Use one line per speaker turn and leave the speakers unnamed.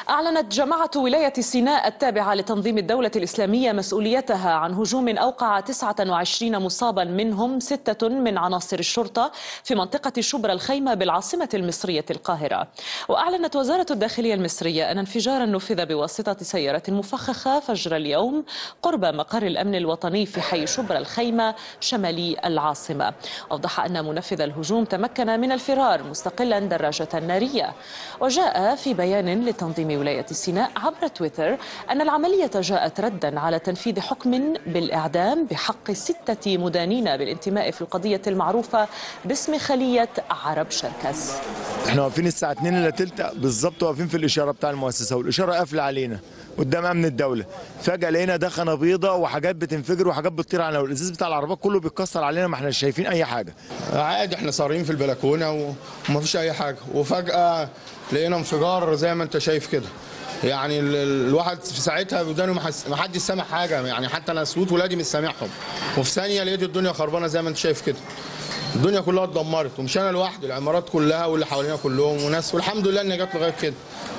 أعلنت جماعة ولاية سيناء التابعة لتنظيم الدولة الإسلامية مسؤوليتها عن هجوم أوقع 29 مصابا منهم 6 من عناصر الشرطة في منطقة شبرا الخيمة بالعاصمة المصرية القاهرة. وأعلنت وزارة الداخلية المصرية أن انفجارا نفذ بواسطة سيارة مفخخة فجر اليوم قرب مقر الأمن الوطني في حي شبرا الخيمة شمالي العاصمة. أوضح أن منفذ الهجوم تمكن من الفرار مستقلا دراجة نارية. وجاء في بيان لتنظيم ولاية سيناء عبر تويتر أن العملية جاءت ردا على تنفيذ حكم بالإعدام بحق 6 مدانين بالانتماء في القضية المعروفة باسم خلية عرب شركس.
احنا واقفين الساعة 2 الا تلت بالظبط، واقفين في الإشارة بتاع المؤسسة، والإشارة قافلة علينا قدام أمن الدولة. فجأة لقينا دخنة بيضة وحاجات بتنفجر وحاجات بتطير علينا، والإزاز بتاع العربيات كله بيتكسر علينا، ما احنا مش شايفين أي حاجة.
عادي احنا صارين في البلكونة ومفيش أي حاجة، وفجأة لقينا انفجار زي ما أنت شايف كده. يعني الواحد في ساعتها ودانه ما حدش سامع حاجة، يعني حتى أنا صوت ولادي مش سامعهم، وفي ثانية لقيت الدنيا خربانة زي ما أنت شايف كده. الدنيا كلها اتدمرت، ومش انا لوحدي، العمارات كلها واللي حوالينا كلهم وناس، والحمد لله ان جت لغايه كده.